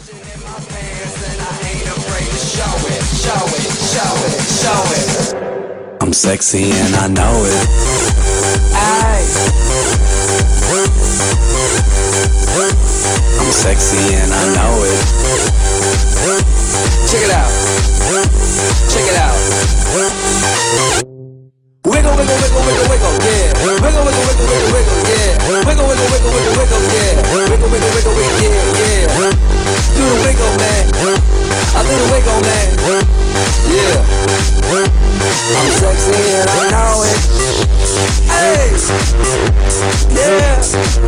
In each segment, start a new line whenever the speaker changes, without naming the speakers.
I'm sexy and I know it. I'm sexy and I know it. Check it out. Check it out. Wiggle, wiggle, wiggle, wiggle, wiggle, yeah. Wiggle, wiggle, wiggle, wiggle, wiggle, yeah. Wiggle, wiggle, wiggle, wiggle, wiggle, yeah. Wiggle, wiggle, wiggle, wiggle, yeah, yeah. Do the wiggle, man. I do the wiggle, man. Yeah. I'm sexy and I know it. Hey. Yeah.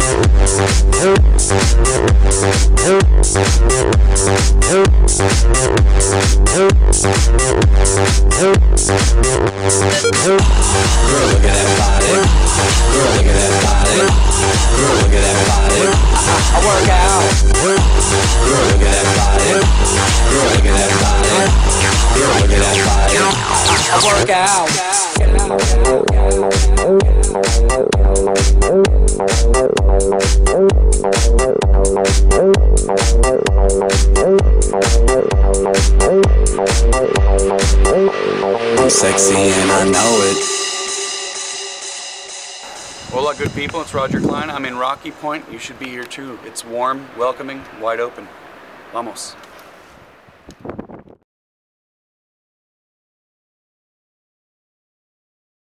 Girl, look at that body. Girl, look at that body. Girl, look at that body. I work out. Girl, look at that body. Girl, look at that body. Girl, look at that body. I work out. I'm sexy and I know it.
Hola, good people. It's Roger Klein. I'm in Rocky Point. You should be here too. It's warm, welcoming, wide open. Vamos.